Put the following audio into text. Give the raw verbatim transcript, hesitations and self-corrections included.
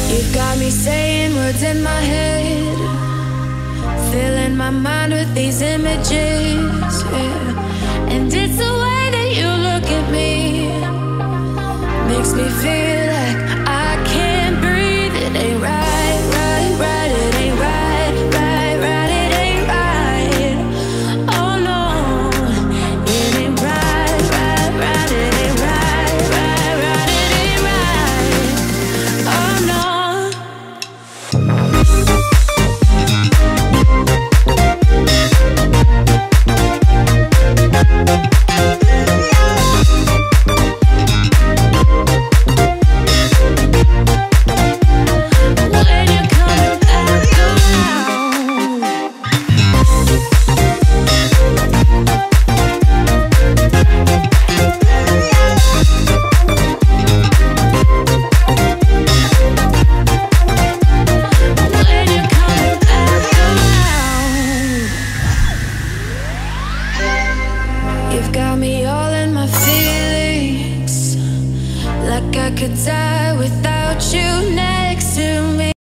You've got me saying words in my head, filling my mind with these images, yeah. And it's the way that you look at me, makes me feel like I can't breathe. It ain't right, right, right, it ain't right, right, right, it ain't right. Oh no, it ain't right, right, right, it ain't right, right, right, it ain't right. Oh no. You've got me all in my feelings, like I could die without you next to me.